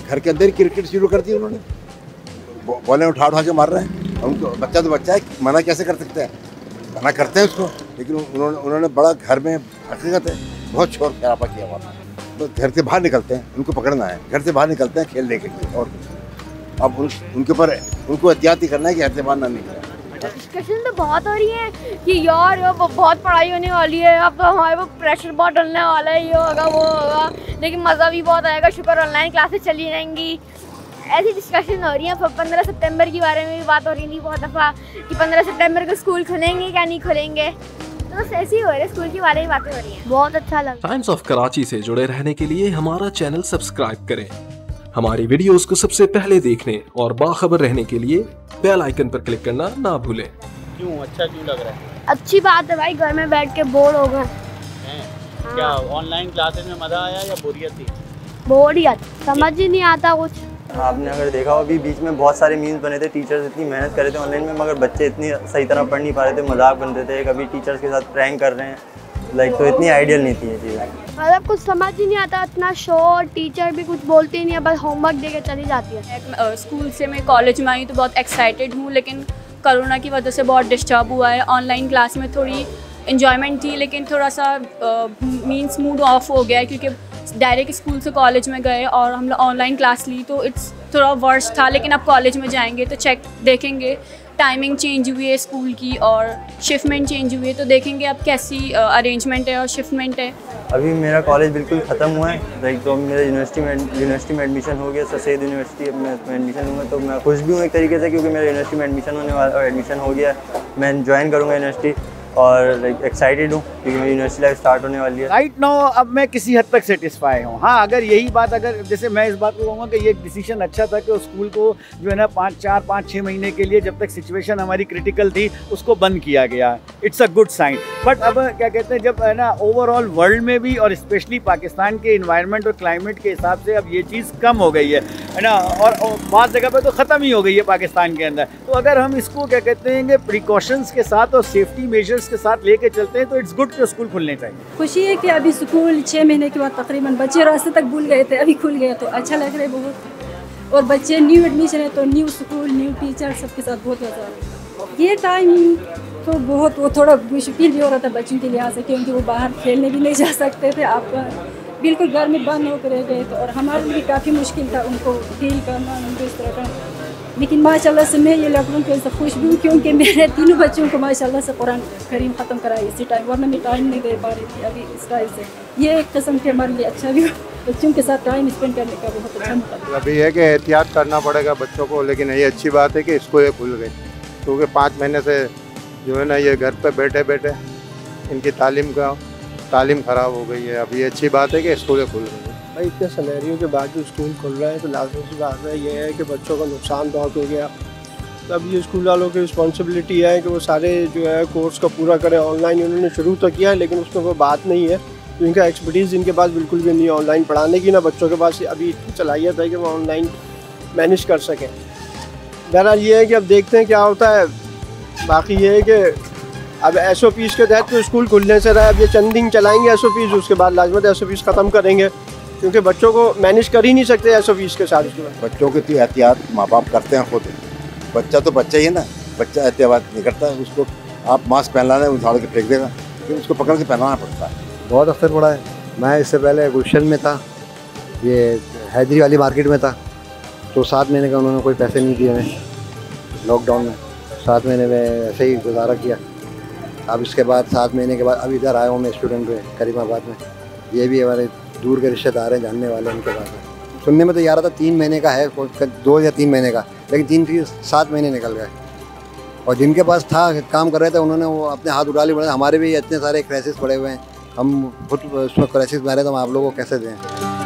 घर के अंदर ही क्रिकेट शुरू कर दी उन्होंने, बॉलें उठा उठा के मार रहे हैं। उनको बच्चा तो बच्चा है, मना कैसे कर सकते हैं, मना करते हैं उसको, लेकिन उन्होंने बड़ा घर में हकीकत है बहुत शोर शराबा किया हुआ था। तो घर से बाहर निकलते हैं, उनको पकड़ना है, घर से बाहर निकलते हैं खेलने के लिए और अब उनके ऊपर उनको एहतियात ही करना है कि घर से बाहर ना निकले। डिस्कशन तो बहुत हो रही है कि यार वो बहुत पढ़ाई होने वाली है, अब तो हमारे को प्रेशर बहुत डलने वाला है, ये होगा वो होगा, लेकिन मज़ा भी बहुत आएगा, शुक्र ऑनलाइन क्लासेस चली जाएंगी। ऐसी डिस्कशन हो रही है। 15 सितंबर के बारे में भी बात हो रही थी बहुत दफ़ा कि 15 सितंबर को स्कूल खुलेंगे क्या नहीं खुलेंगे, तो ऐसे ही हो रहे स्कूल की बारे में बातें हो रही हैं। बहुत अच्छा लगा। टाइम्स ऑफ कराची से जुड़े रहने के लिए हमारा चैनल सब्सक्राइब करें। हमारी वीडियोस को सबसे पहले देखने और बाखबर रहने के लिए बेल आइकन पर क्लिक करना ना भूलें। क्यों अच्छा क्यों लग रहा है? अच्छी बात है भाई, घर में बैठ के बोर हो गए। क्या ऑनलाइन क्लासेस में मजा आया या बोरियत थी? बोरियत, समझ ही नहीं आता कुछ। आपने अगर देखा हो अभी बीच में बहुत सारे मीम्स बने थे, टीचर्स इतनी मेहनत कर रहे थे ऑनलाइन में मगर बच्चे इतनी सही तरह पढ़ नहीं पा रहे थे, मजाक बन रहे थे, कभी टीचर्स के साथ प्रैंक कर रहे हैं, लाइक तो इतनी आइडियल नहीं थी ये चीज़ें। मतलब कुछ समझ ही नहीं आता, इतना शोर, टीचर भी कुछ बोलते ही नहीं है, बस होमवर्क दे के चली जाती है। स्कूल से मैं कॉलेज में आई तो बहुत एक्साइटेड हूँ, लेकिन कोरोना की वजह से बहुत डिस्टर्ब हुआ है। ऑनलाइन क्लास में थोड़ी इन्जॉयमेंट थी, लेकिन थोड़ा सा मीन्स मूड ऑफ हो गया है क्योंकि डायरेक्ट स्कूल से कॉलेज में गए और हम लोग ऑनलाइन क्लास ली तो इट्स थोड़ा वर्स्ट था। लेकिन अब कॉलेज में जाएंगे तो चेक देखेंगे, टाइमिंग चेंज हुई है स्कूल की और शिफ्टमेंट चेंज हुई है, तो देखेंगे अब कैसी अरेंजमेंट है और शिफ्टमेंट है। अभी मेरा कॉलेज बिल्कुल ख़त्म हुआ है, लाइक तो मेरा यूनिवर्सिटी में एडमिशन हो गया, सैयद यूनिवर्सिटी में एडमिशन हुआ, तो मैं खुश भी हूँ एक तरीके से क्योंकि मेरा यूनिवर्सिटी में एडमिशन होने वाला एडमिशन हो गया, मैं ज्वाइन करूँगा यूनिवर्सिटी और लाइक एक्साइटेड हूँ क्योंकि मेरी यूनिवर्सिटी लाइफ स्टार्ट होने वाली है। राइट नाउ अब मैं किसी हद तक सेटिस्फाई हूँ। हाँ, अगर यही बात, अगर जैसे मैं इस बात को कहूँगा कि ये डिसीजन अच्छा था कि स्कूल को जो है ना 5-6 महीने के लिए, जब तक सिचुएशन हमारी क्रिटिकल थी, उसको बंद किया गया। It's a good sign. But अब क्या कहते हैं, जब है ना ओवरऑल वर्ल्ड में भी और स्पेशली पाकिस्तान के इन्वायरमेंट और क्लाइमेट के हिसाब से अब ये चीज़ कम हो गई है ना, और बहुत जगह पर तो ख़त्म ही हो गई है पाकिस्तान के अंदर। तो अगर हम इसको क्या कहते हैं कि प्रिकॉशंस के साथ और सेफ्टी मेजर्स के साथ लेके चलते हैं तो इट्स गुड कि स्कूल खुलने चाहिए। खुशी है कि अभी स्कूल 6 महीने के बाद तकरीबन बच्चे रास्ते तक भूल गए थे, अभी खुल गए तो अच्छा लग रहा है बहुत। और बच्चे न्यू एडमिशन है तो न्यू स्कूल, न्यू टीचर, सबके साथ बहुत मज़ा आ रहा है। ये टाइम तो बहुत वो थोड़ा मुश्किल भी हो रहा था बच्चों के लिहाज से क्योंकि वो बाहर खेलने भी नहीं जा सकते थे, आप बिल्कुल घर में बंद होकर रह गए, तो और हमारे लिए काफ़ी मुश्किल था उनको फील करना, उनको इस तरह का। लेकिन माशाल्लाह से मैं ये लॉकडाउन के वजह से खुश भी हूँ क्योंकि मेरे तीनों बच्चों को माशाल्लाह से कुरान करीम ख़त्म कराई इसी टाइम, वरना मैं टाइम नहीं दे पा रही थी अभी इस टाइम से। ये एक किस्म के हमारे लिए अच्छा भी बच्चों के साथ टाइम स्पेंड करने का बहुत अच्छा मौका। अभी है कि एहतियात करना पड़ेगा बच्चों को, लेकिन ये अच्छी बात है कि स्कूल खुल गई क्योंकि 5 महीने से जो है ना ये घर पे बैठे बैठे इनकी तालीम ख़राब हो गई है। अभी अच्छी बात है कि स्कूल खुल गई। भाई इतने सिनेरियो के बाद जो स्कूल खुल रहा है तो लाजमी सी बात है ये है कि बच्चों का नुकसान बहुत हो गया। तो अब ये स्कूल वालों की रिस्पॉन्सिबिलिटी है कि वो सारे जो है कोर्स का पूरा करें। ऑनलाइन उन्होंने शुरू तो किया है लेकिन उसमें कोई बात नहीं है, तो इनका एक्सपर्टीज़ इनके पास बिल्कुल भी नहीं है ऑनलाइन पढ़ाने की, ना बच्चों के पास अभी इतनी सलाहियत है कि वो ऑनलाइन मैनेज कर सकें। बहरहाल ये है कि अब देखते हैं क्या होता है। बाकी ये है कि अब SOPs के तहत तो स्कूल खुलने से रहा है, अब ये चंद दिन चलाएंगे SOPs, उसके बाद लाजमत SOPs ख़त्म करेंगे क्योंकि बच्चों को मैनेज कर ही नहीं सकते SOPs के साथ। बच्चों की तो एहतियात माँ बाप करते हैं खुद, बच्चा तो बच्चा ही है ना, बच्चा एहतियात नहीं करता है, उसको आप मास्क पहनाना है उछाल के फेंक देगा, लेकिन उसको पकड़ के पहनाना पड़ता है। बहुत असर पड़ा है। मैं इससे पहले गुलशन में था, ये हैदरी वाली मार्केट में था, तो 7 महीने का उन्होंने कोई पैसे नहीं दिए हमें लॉकडाउन में। 7 महीने में ऐसे ही गुजारा किया। अब इसके बाद 7 महीने के बाद अब इधर आया हूँ मैं स्टूडेंट में करीमाबाद में। ये भी हमारे दूर के रिश्तेदार हैं, जानने वाले, उनके पास सुनने में तो यार था 3 महीने का है, 2 या 3 महीने का, लेकिन 7 महीने निकल गए। और जिनके पास था काम कर रहे थे उन्होंने वो अपने हाथ उठा लिए। हमारे भी इतने सारे क्राइसिस पड़े हुए हैं, हम खुद उसमें क्राइसिस में आ रहे हैं तो हम आप लोगों को कैसे दें।